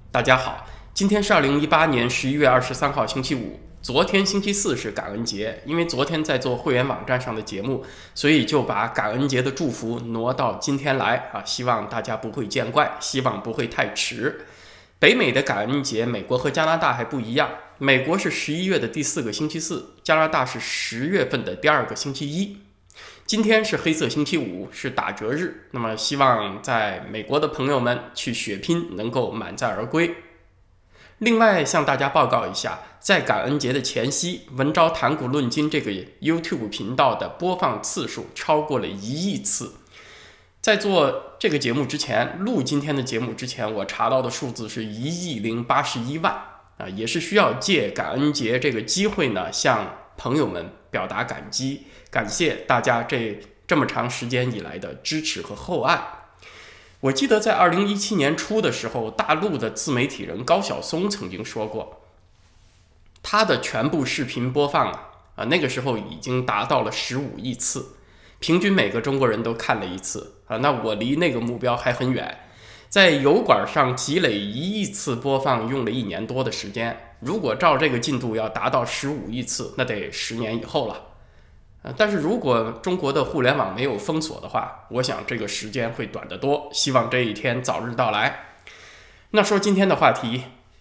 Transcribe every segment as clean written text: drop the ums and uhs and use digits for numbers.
大家好，今天是2018年11月23号星期五。昨天星期四是感恩节，因为昨天在做会员网站上的节目，所以就把感恩节的祝福挪到今天来啊，希望大家不会见怪，希望不会太迟。北美的感恩节，美国和加拿大还不一样，美国是11月的第4个星期四，加拿大是10月份的第2个星期一。今天是黑色星期五，是打折日，那么希望在美国的朋友们去血拼能够满载而归。另外向大家报告一下，在感恩节的前夕，文昭谈古论今这个 YouTube 频道的播放次数超过了1亿次。在做这个节目之前，录今天的节目之前，我查到的数字是1.081亿啊，也是需要借感恩节这个机会呢，向朋友们表达感激，感谢大家这么长时间以来的支持和厚爱。我记得在2017年初的时候，大陆的自媒体人高晓松曾经说过，他的全部视频播放那个时候已经达到了15亿次，平均每个中国人都看了一次那我离那个目标还很远。在油管上积累1亿次播放用了1年多的时间，如果照这个进度要达到15亿次，那得10年以后了。但是如果中国的互联网没有封锁的话，我想这个时间会短得多，希望这一天早日到来。那说今天的话题，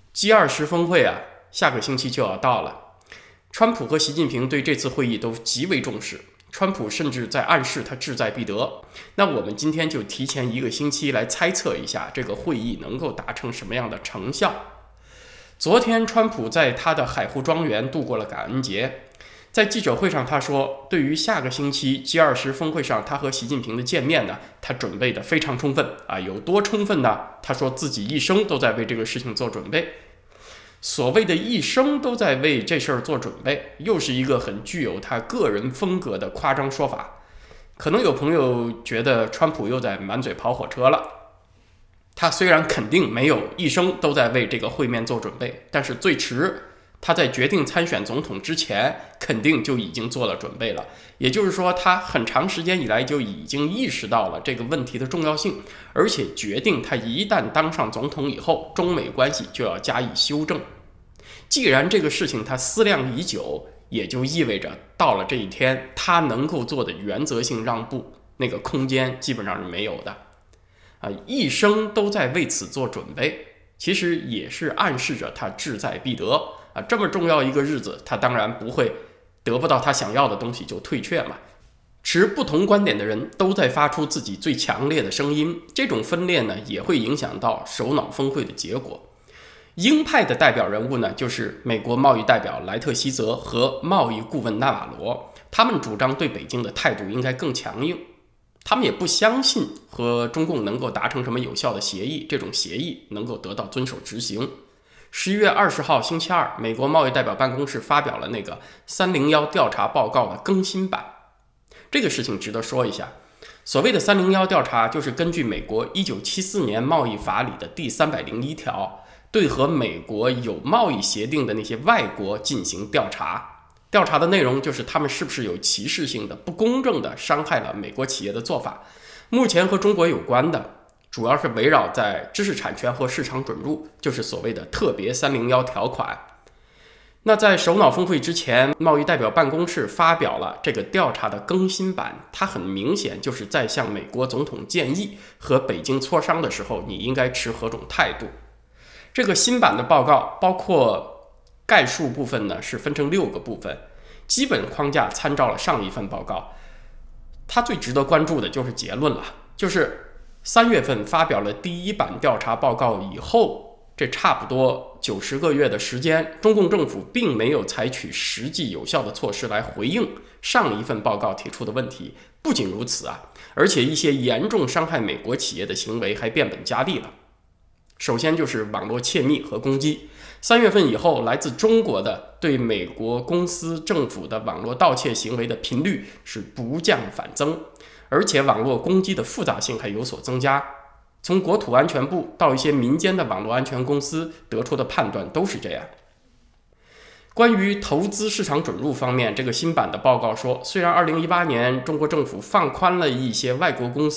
G20 峰会下个星期就要到了。川普和习近平对这次会议都极为重视，川普甚至在暗示他志在必得。那我们今天就提前1个星期来猜测一下这个会议能够达成什么样的成效。昨天川普在他的海湖庄园度过了感恩节，在记者会上他说，对于下个星期 G20 峰会上他和习近平的见面呢，他准备的非常充分有多充分呢？他说自己一生都在为这个事情做准备。所谓的一生都在为这事儿做准备，又是一个很具有他个人风格的夸张说法。可能有朋友觉得川普又在满嘴跑火车了。他虽然肯定没有一生都在为这个会面做准备，但是最迟他在决定参选总统之前，肯定就已经做了准备了。也就是说，他很长时间以来就已经意识到了这个问题的重要性，而且决定他一旦当上总统以后，中美关系就要加以修正。既然这个事情他思量已久，也就意味着到了这一天，他能够做的原则性让步，那个空间基本上是没有的。一生都在为此做准备，其实也是暗示着他志在必得这么重要一个日子，他当然不会得不到他想要的东西就退却嘛。持不同观点的人都在发出自己最强烈的声音，这种分裂呢，也会影响到首脑峰会的结果。鹰派的代表人物呢，就是美国贸易代表莱特希泽和贸易顾问纳瓦罗，他们主张对北京的态度应该更强硬，他们也不相信和中共能够达成什么有效的协议，这种协议能够得到遵守执行。11月20号星期二，美国贸易代表办公室发表了那个301调查报告的更新版。这个事情值得说一下，所谓的301调查就是根据美国1974年贸易法里的第301条，对和美国有贸易协定的那些外国进行调查。调查的内容就是他们是不是有歧视性的、不公正的伤害了美国企业的做法。目前和中国有关的主要是围绕在知识产权和市场准入，就是所谓的特别301条款。那在首脑峰会之前，贸易代表办公室发表了这个调查的更新版，它很明显就是在向美国总统建议和北京磋商的时候，你应该持何种态度。这个新版的报告包括概述部分呢，是分成6个部分，基本框架参照了上一份报告。它最值得关注的就是结论了，就是3月份发表了第1版调查报告以后，这差不多90个月的时间，中共政府并没有采取实际有效的措施来回应上一份报告提出的问题。不仅如此而且一些严重伤害美国企业的行为还变本加厉了。首先就是网络窃密和攻击。3月份以后，来自中国的对美国公司政府的网络盗窃行为的频率是不降反增，而且网络攻击的复杂性还有所增加。从国土安全部到一些民间的网络安全公司得出的判断都是这样。关于投资市场准入方面，这个新版的报告说，虽然2018年中国政府放宽了一些外国公司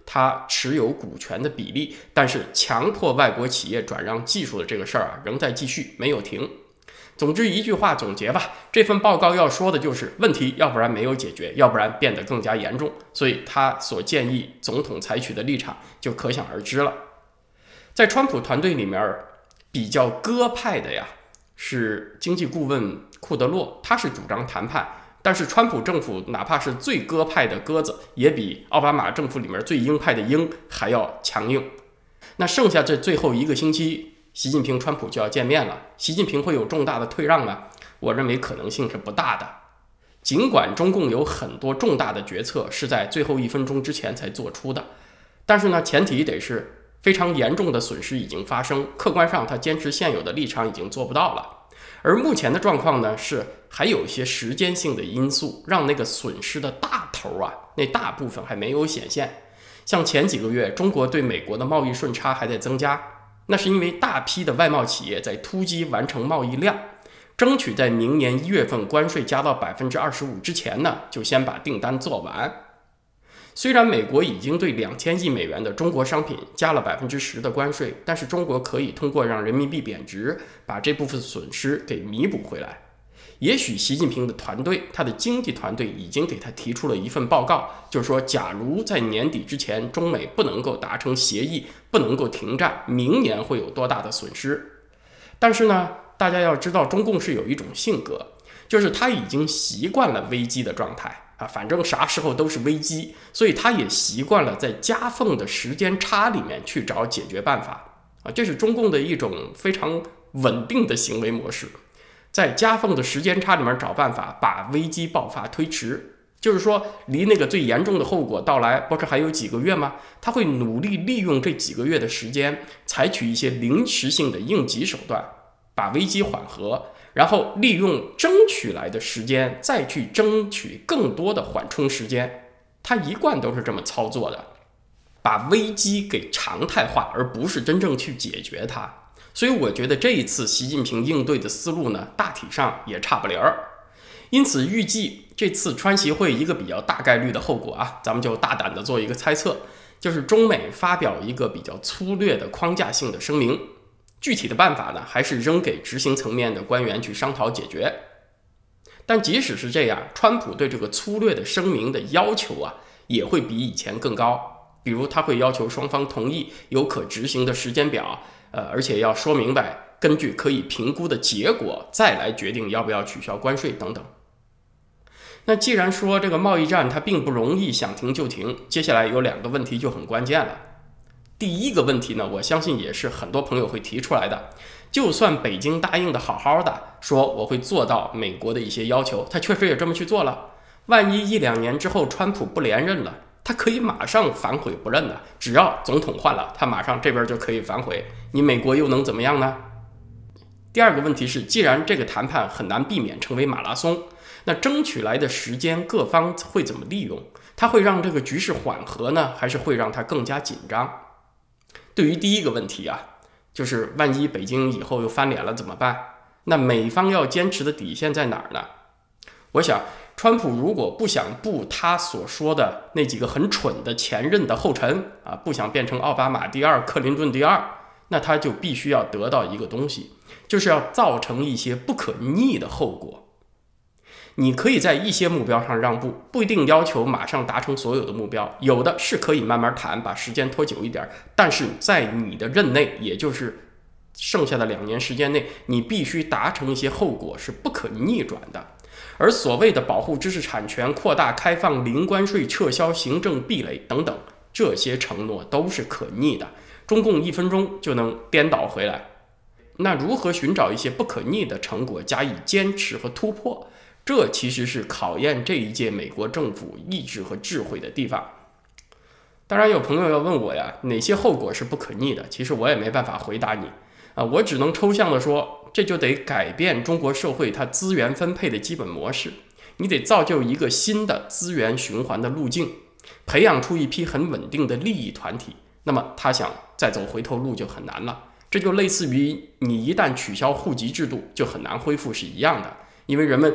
他持有股权的比例，但是强迫外国企业转让技术的这个事儿仍在继续，没有停。总之一句话总结吧，这份报告要说的就是问题要不然没有解决，要不然变得更加严重，所以他所建议总统采取的立场就可想而知了。在川普团队里面比较鸽派的呀是经济顾问库德洛，他是主张谈判，但是川普政府哪怕是最鸽派的鸽子，也比奥巴马政府里面最鹰派的鹰还要强硬。那剩下这最后一个星期，习近平、川普就要见面了，习近平会有重大的退让吗？我认为可能性是不大的。尽管中共有很多重大的决策是在最后1分钟之前才做出的，但是呢，前提得是非常严重的损失已经发生，客观上他坚持现有的立场已经做不到了。而目前的状况呢，是还有一些时间性的因素，让那个损失的大头那大部分还没有显现。像前几个月，中国对美国的贸易顺差还在增加，那是因为大批的外贸企业在突击完成贸易量，争取在明年1月份关税加到 25% 之前呢，就先把订单做完。虽然美国已经对2000亿美元的中国商品加了 10% 的关税，但是中国可以通过让人民币贬值，把这部分损失给弥补回来。也许习近平的团队，他的经济团队已经给他提出了一份报告，就是说假如在年底之前中美不能够达成协议，不能够停战，明年会有多大的损失。但是呢，大家要知道中共是有一种性格，就是他已经习惯了危机的状态反正啥时候都是危机，所以他也习惯了在夹缝的时间差里面去找解决办法这是中共的一种非常稳定的行为模式，在夹缝的时间差里面找办法，把危机爆发推迟。就是说离那个最严重的后果到来不是还有几个月吗？他会努力利用这几个月的时间，采取一些临时性的应急手段，把危机缓和，然后利用争取来的时间再去争取更多的缓冲时间。他一贯都是这么操作的，把危机给常态化，而不是真正去解决它。所以我觉得这一次习近平应对的思路呢，大体上也差不离儿。因此预计这次川习会一个比较大概率的后果咱们就大胆的做一个猜测，就是中美发表一个比较粗略的框架性的声明，具体的办法呢，还是扔给执行层面的官员去商讨解决。但即使是这样，川普对这个粗略的声明的要求也会比以前更高。比如他会要求双方同意有可执行的时间表，而且要说明白，根据可以评估的结果再来决定要不要取消关税等等。那既然说这个贸易战它并不容易想停就停，接下来有2个问题就很关键了。第一个问题呢，我相信也是很多朋友会提出来的，就算北京答应的好好的，说我会做到美国的一些要求，他确实也这么去做了，万一1-2年之后川普不连任了，他可以马上反悔不认的，只要总统换了，他马上这边就可以反悔，你美国又能怎么样呢？第二个问题是，既然这个谈判很难避免成为马拉松，那争取来的时间各方会怎么利用？它会让这个局势缓和呢，还是会让它更加紧张？对于第一个问题就是万一北京以后又翻脸了怎么办？那美方要坚持的底线在哪儿呢？我想川普如果不想步他所说的那几个很蠢的前任的后尘不想变成奥巴马第2、克林顿第2，那他就必须要得到一个东西，就是要造成一些不可逆的后果。你可以在一些目标上让步，不一定要求马上达成所有的目标，有的是可以慢慢谈，把时间拖久一点，但是在你的任内，也就是剩下的2年时间内，你必须达成一些后果是不可逆转的。而所谓的保护知识产权、扩大开放、零关税、撤销行政壁垒等等，这些承诺都是可逆的，中共1分钟就能颠倒回来。那如何寻找一些不可逆的成果加以坚持和突破？这其实是考验这一届美国政府意志和智慧的地方。当然有朋友要问我哪些后果是不可逆的？其实我也没办法回答你我只能抽象的说，这就得改变中国社会它资源分配的基本模式，你得造就一个新的资源循环的路径，培养出一批很稳定的利益团体，那么他想再走回头路就很难了。这就类似于你一旦取消户籍制度就很难恢复是一样的，因为人们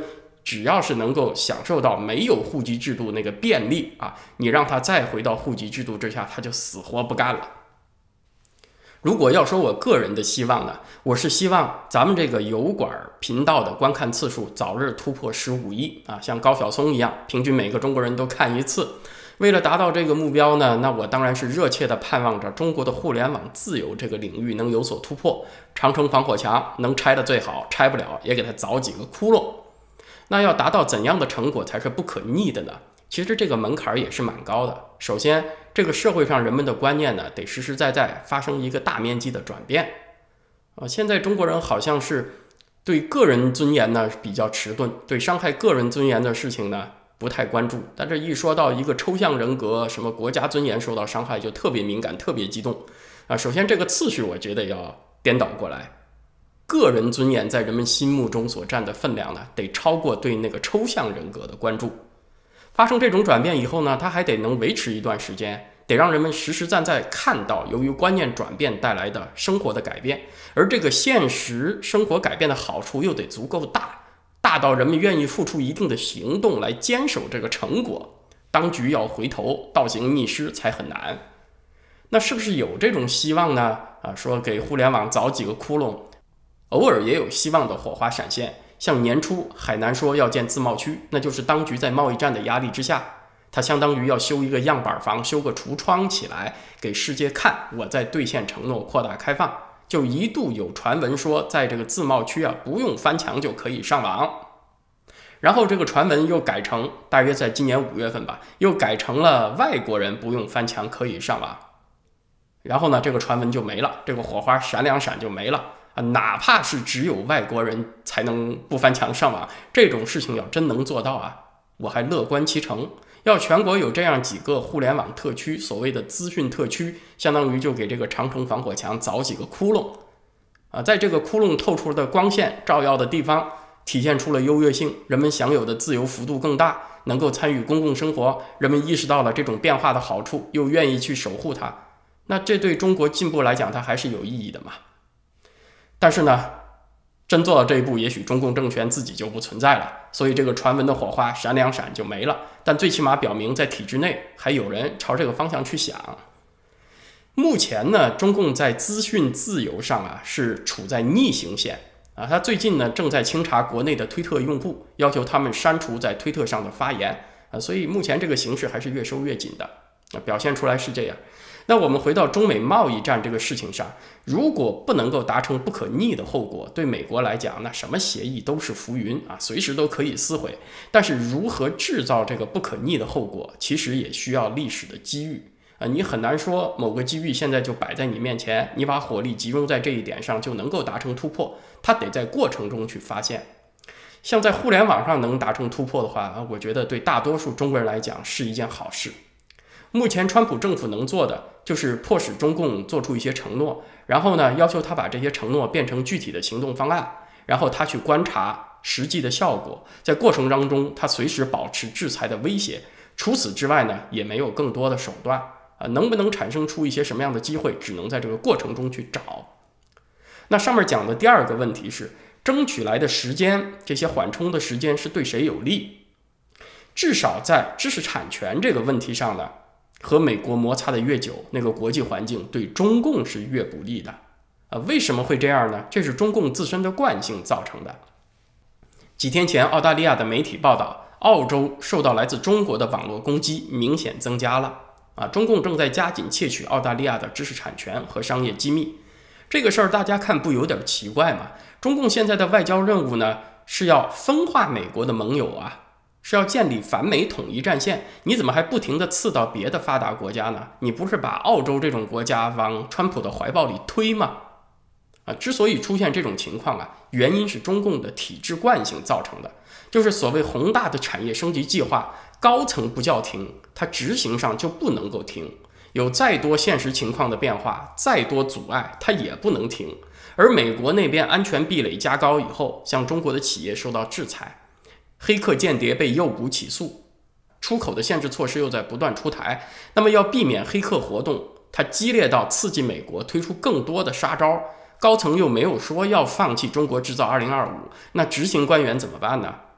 只要是能够享受到没有户籍制度那个便利啊，你让他再回到户籍制度之下，他就死活不干了。如果要说我个人的希望呢，我是希望咱们这个油管频道的观看次数早日突破15亿啊，像高晓松一样，平均每个中国人都看一次。为了达到这个目标呢，那我当然是热切的盼望着中国的互联网自由这个领域能有所突破。长城防火墙能拆的最好，拆不了也给它凿几个窟窿。那要达到怎样的成果才是不可逆的呢？其实这个门槛也是蛮高的。首先，这个社会上人们的观念呢，得实实在在发生一个大面积的转变。现在中国人好像是对个人尊严呢比较迟钝，对伤害个人尊严的事情呢不太关注。但这一说到一个抽象人格，什么国家尊严受到伤害，就特别敏感，特别激动。首先这个次序我觉得要颠倒过来。个人尊严在人们心目中所占的分量呢，得超过对那个抽象人格的关注。发生这种转变以后呢，它还得能维持一段时间，得让人们实实在在看到由于观念转变带来的生活的改变，而这个现实生活改变的好处又得足够大，大到人们愿意付出一定的行动来坚守这个成果。当局要回头，倒行逆施才很难。那是不是有这种希望呢？说给互联网凿几个窟窿，偶尔也有希望的火花闪现。像年初海南说要建自贸区，那就是当局在贸易战的压力之下，它相当于要修一个样板房，修个橱窗起来给世界看，我在兑现承诺，扩大开放。就一度有传闻说在这个自贸区不用翻墙就可以上网，然后这个传闻又改成大约在今年5月份吧，又改成了外国人不用翻墙可以上网。然后呢，这个传闻就没了，这个火花闪两闪就没了。哪怕是只有外国人才能不翻墙上网，这种事情要真能做到我还乐观其成。要全国有这样几个互联网特区，所谓的资讯特区，相当于就给这个长城防火墙凿几个窟窿在这个窟窿透出的光线照耀的地方，体现出了优越性，人们享有的自由幅度更大，能够参与公共生活，人们意识到了这种变化的好处，又愿意去守护它，那这对中国进步来讲，它还是有意义的嘛。但是呢，真做到这一步，也许中共政权自己就不存在了，所以这个传闻的火花闪两闪就没了。但最起码表明在体制内还有人朝这个方向去想。目前呢，中共在资讯自由上是处在逆行线他最近呢正在清查国内的推特用户，要求他们删除在推特上的发言所以目前这个形势还是越收越紧的表现出来是这样。那我们回到中美贸易战这个事情上，如果不能够达成不可逆的后果，对美国来讲，那什么协议都是浮云随时都可以撕毁。但是如何制造这个不可逆的后果，其实也需要历史的机遇你很难说某个机遇现在就摆在你面前，你把火力集中在这一点上就能够达成突破，它得在过程中去发现。像在互联网上能达成突破的话我觉得对大多数中国人来讲是一件好事。目前川普政府能做的就是迫使中共做出一些承诺，然后呢要求他把这些承诺变成具体的行动方案，然后他去观察实际的效果，在过程当中他随时保持制裁的威胁。除此之外呢也没有更多的手段能不能产生出一些什么样的机会，只能在这个过程中去找。那上面讲的第二个问题是争取来的时间，这些缓冲的时间是对谁有利？至少在知识产权这个问题上呢，和美国摩擦的越久，那个国际环境对中共是越不利的为什么会这样呢？这是中共自身的惯性造成的。几天前澳大利亚的媒体报道，澳洲受到来自中国的网络攻击明显增加了中共正在加紧窃取澳大利亚的知识产权和商业机密。这个事儿大家看不有点奇怪吗？中共现在的外交任务呢，是要分化美国的盟友是要建立反美统一战线，你怎么还不停地刺到别的发达国家呢？你不是把澳洲这种国家往川普的怀抱里推吗？之所以出现这种情况原因是中共的体制惯性造成的，就是所谓宏大的产业升级计划，高层不叫停，它执行上就不能够停，有再多现实情况的变化，再多阻碍，它也不能停。而美国那边安全壁垒加高以后，像中国的企业受到制裁，黑客间谍被诱捕起诉，出口的限制措施又在不断出台，那么要避免黑客活动它激烈到刺激美国推出更多的杀招，高层又没有说要放弃中国制造2025，那执行官员怎么办呢？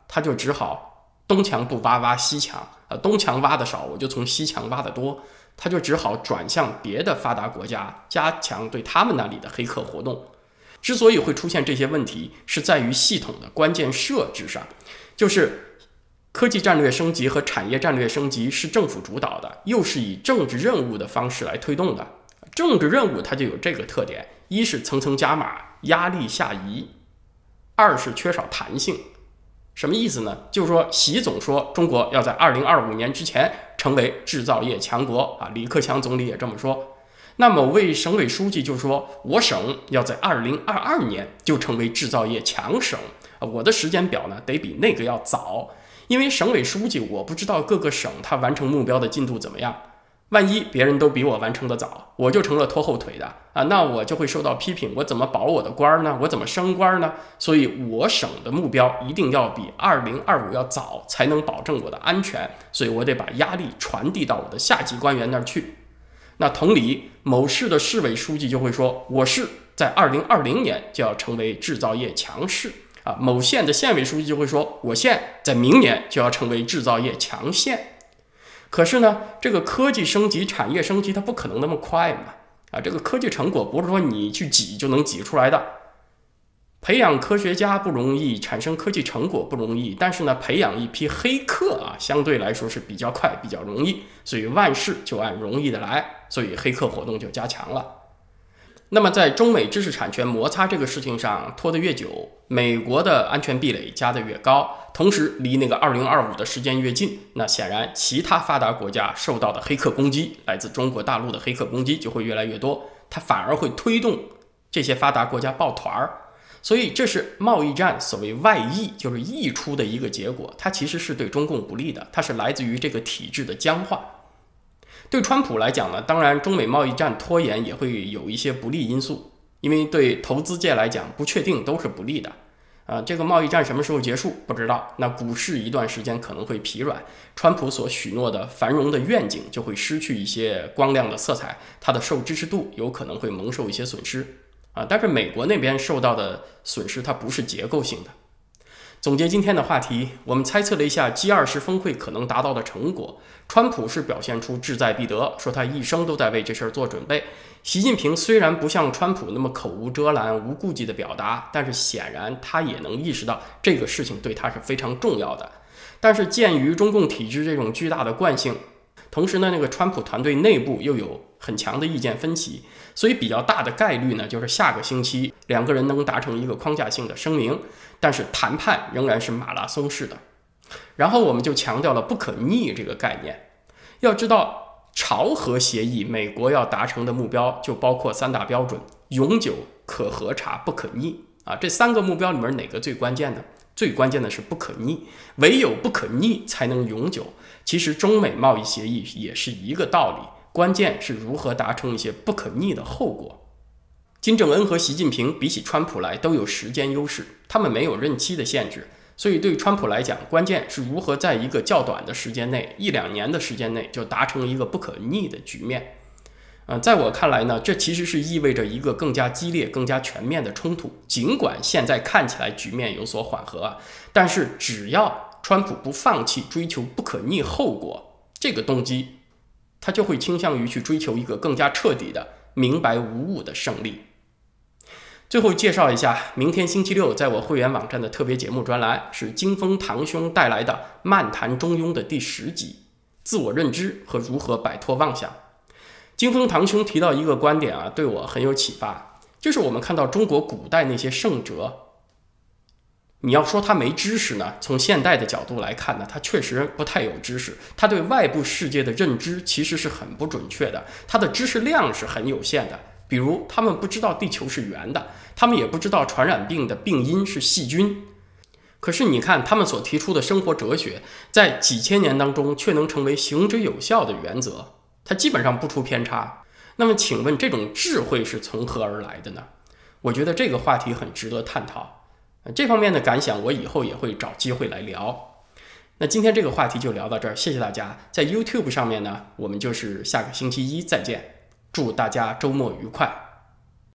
他就只好东墙不挖西墙，东墙挖的少，我就从西墙挖的多，他就只好转向别的发达国家，加强对他们那里的黑客活动。之所以会出现这些问题，是在于系统的关键设置上，就是科技战略升级和产业战略升级是政府主导的，又是以政治任务的方式来推动的。政治任务它就有这个特点：一是层层加码，压力下移；二是缺少弹性。什么意思呢？就是说，习总说中国要在2025年之前成为制造业强国啊，李克强总理也这么说。那某位省委书记就说，我省要在2022年就成为制造业强省。我的时间表呢，得比那个要早，因为省委书记我不知道各个省他完成目标的进度怎么样。万一别人都比我完成的早，我就成了拖后腿的啊，那我就会受到批评，我怎么保我的官呢？我怎么升官呢？所以我省的目标一定要比2025要早，才能保证我的安全，所以我得把压力传递到我的下级官员那儿去。那同理，某市的市委书记就会说，我市在2020年就要成为制造业强市啊，某县的县委书记就会说，我县在明年就要成为制造业强县。可是呢，这个科技升级、产业升级，它不可能那么快嘛！啊，这个科技成果不是说你去挤就能挤出来的。培养科学家不容易，产生科技成果不容易，但是呢，培养一批黑客啊，相对来说是比较快、比较容易。所以万事就按容易的来，所以黑客活动就加强了。那么在中美知识产权摩擦这个事情上拖得越久，美国的安全壁垒加得越高，同时离那个2025的时间越近，那显然其他发达国家受到的黑客攻击，来自中国大陆的黑客攻击就会越来越多，它反而会推动这些发达国家抱团儿。所以这是贸易战所谓外溢，就是溢出的一个结果，它其实是对中共不利的，它是来自于这个体制的僵化。对川普来讲呢，当然中美贸易战拖延也会有一些不利因素，因为对投资界来讲，不确定都是不利的。这个贸易战什么时候结束不知道，那股市一段时间可能会疲软，川普所许诺的繁荣的愿景就会失去一些光亮的色彩，它的受支持度有可能会蒙受一些损失但是美国那边受到的损失它不是结构性的。总结今天的话题，我们猜测了一下 G20 峰会可能达到的成果。川普是表现出志在必得，说他一生都在为这事儿做准备。习近平虽然不像川普那么口无遮拦、无顾忌的表达，但是显然他也能意识到这个事情对他是非常重要的。但是鉴于中共体制这种巨大的惯性，同时呢，那个川普团队内部又有很强的意见分歧，所以比较大的概率呢，就是下个星期两个人能达成一个框架性的声明，但是谈判仍然是马拉松式的。然后我们就强调了不可逆这个概念。要知道，朝核协议美国要达成的目标就包括3大标准：永久、可核查、不可逆这3个目标里面哪个最关键呢？最关键的是不可逆，唯有不可逆才能永久。其实中美贸易协议也是一个道理，关键是如何达成一些不可逆的后果。金正恩和习近平比起川普来都有时间优势，他们没有任期的限制，所以对川普来讲，关键是如何在一个较短的时间内，1-2年的时间内就达成一个不可逆的局面。在我看来呢，这其实是意味着一个更加激烈、更加全面的冲突。尽管现在看起来局面有所缓和但是只要川普不放弃追求不可逆后果这个动机，他就会倾向于去追求一个更加彻底的明白无误的胜利。最后介绍一下，明天星期六在我会员网站的特别节目专栏是金峰堂兄带来的《漫谈中庸》的第10集，自我认知和如何摆脱妄想。金峰堂兄提到一个观点对我很有启发，就是我们看到中国古代那些圣哲，你要说他没知识呢，从现代的角度来看呢，他确实不太有知识，他对外部世界的认知其实是很不准确的，他的知识量是很有限的。比如他们不知道地球是圆的，他们也不知道传染病的病因是细菌。可是你看他们所提出的生活哲学，在几千年当中却能成为行之有效的原则，它基本上不出偏差。那么请问这种智慧是从何而来的呢？我觉得这个话题很值得探讨，这方面的感想我以后也会找机会来聊。那今天这个话题就聊到这儿，谢谢大家。在 YouTube 上面呢，我们就是下个星期一再见，祝大家周末愉快。